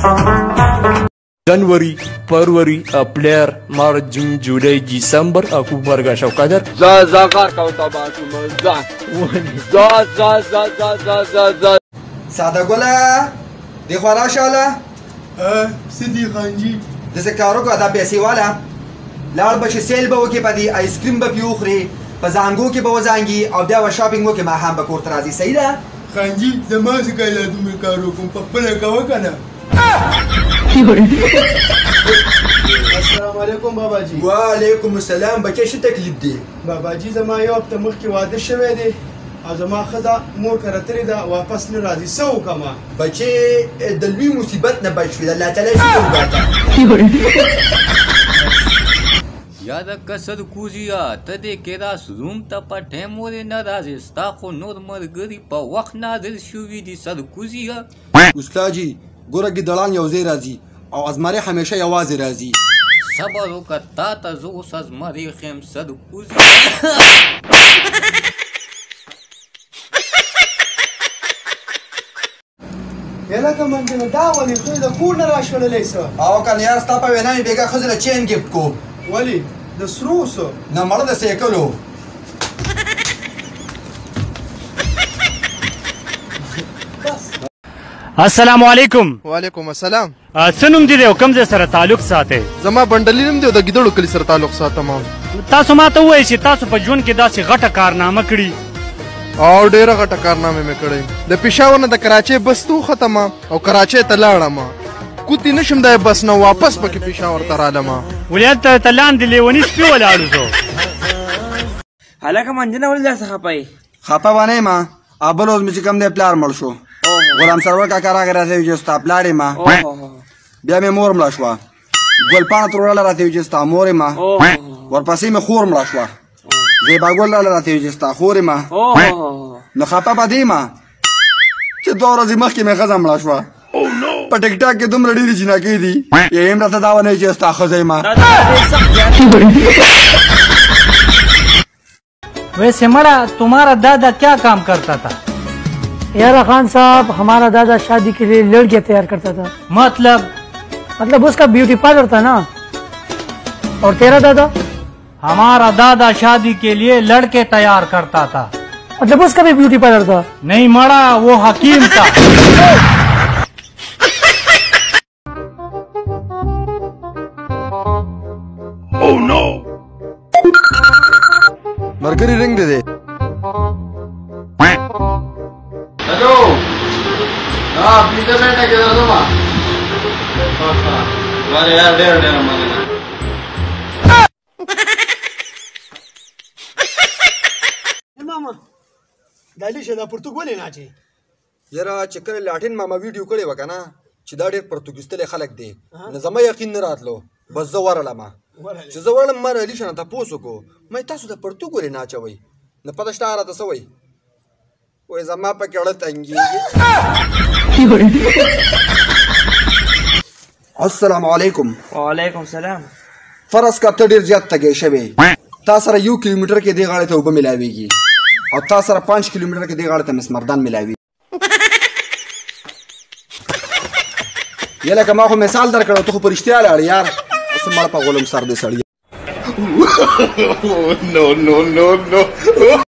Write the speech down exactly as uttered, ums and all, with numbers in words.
जनवरी, फरवरी, अप्रैल, मार्च, जून, जुलाई, दिसंबर, अक्टूबर का शौकादर जा जा कार का तबा तू जा जा जा जा जा जा जा जा सादा गोला देखो राशाला सिद्धि खान जी जैसे कारो का दा पैसे वाला लाड़ बश सेल बो के पदी आइसक्रीम ब पियोखरे पजांगो के बो जाएंगी और बया शॉपिंग वो के माहाम बकोर तराजी सही दा खान जी जमा से कहला तुम कारो को पप्पा का वकना अस्सलाम वालेकुम बाबा जी। वालेकुम अस्सलाम बच्चे शो तकलीफ दे बाबा जी जमा यो अब तमख के वादे शवे दे और जमा खदा मोर करतरी दा वापस न राजी सो कमा बच्चे दलवी मुसीबत न बच अल्लाह ताला शुक्र बाता याद कसद कुजिया तदे केदा सुम त पठे मोरे न राजे स्ता खो नोर मर गरी प वख नादिल शुवी दी सद कुजिया उस्ताद जी गोरा की दलान यौजे राजी और अजमारे हमेशा आवाज राजी सबर करता त जो सज मरे खेम सद कुजिया याला का मन के दावली तो दा कून राशल लेसा आओ का यार स्ता पे ना बेगा खजला चेन गिफ्ट को वली द स्रूसो ना मर्द से कलो अस्सलाम वालेकुम। वालेकुम अस्सलाम। सनुम दी देव कम जे सर ताल्लुक साथे जमा बंडली नम देव द गिदड़ो कली सर ताल्लुक साथे मा तासु माते वای چې تاسو په ژوند کې داسې غټه کارنامه کړی او ډیره غټه کارنامه مې کړې د پېښور نه د کراچۍ بس تو ختمه او کراچۍ ته لاړم کوتی نشم د بس نه واپس پکې پېښور ته رالم ولایت ته لاندې لیونی سپی ولاړو زه حالکه منځنه ولې ځه خپای خپه باندې ما ابل اوس مې کم دې پلار مړ شو غلام سرور کا کارا راځي چې ستا پلار ما بیا مې مور مړ شو ګل پان ترول راځي چې ستا مور ما ورپسې مې خور مړ شو زیبا ګل راځي چې ستا خور ما نو خپه باندې ما چې دوه ورځې مخکې مې خزم مړ شو په ټیک ټاک کې دومره ډېرې جنکې دي یې هم راته دا ونه چې ستا خزې ما वैसे मरा तुम्हारा दादा क्या काम करता था? यार खान साहब हमारा दादा शादी के लिए लड़कियां तैयार करता था। मतलब मतलब उसका ब्यूटी पार्लर था ना। और तेरा दादा? हमारा दादा शादी के लिए लड़के तैयार करता था। मतलब उसका भी ब्यूटी पार्लर था? नहीं मरा, वो हकीम था। Oh no! मरकरी रिंग दे दे हेलो हां पीछे बैठा के दो मां वाले यार डेर डेर मांगना मामा दाली शदा पुर्तगाली नाचे यारा चक्कर लाठिन मामा वीडियो कड़े वका ना چې دا ډېر پرتګیستل خلک دي نه زما یقین نه راتلو بس زه ورلم چې زه ورلم ما علی شنه تاسو کو مې تاسو د پرتګوري نه چوي نه پته شته راته سوي وې زما په کې اړه تنګي السلام علیکم وعلیکم السلام فرض کا ته ډېر زیات تګې شوی تاسو سره یو کیلومتر کې دی غاړه ته وب ملاويږي او تاسو سره پنځه کیلومتر کې دی غاړه ته مسمردان ملاوي یله کما خو مثال درکړو ته خو پرشتیا لاړ یار اوس مړ په غولم سر دې سړی no no no no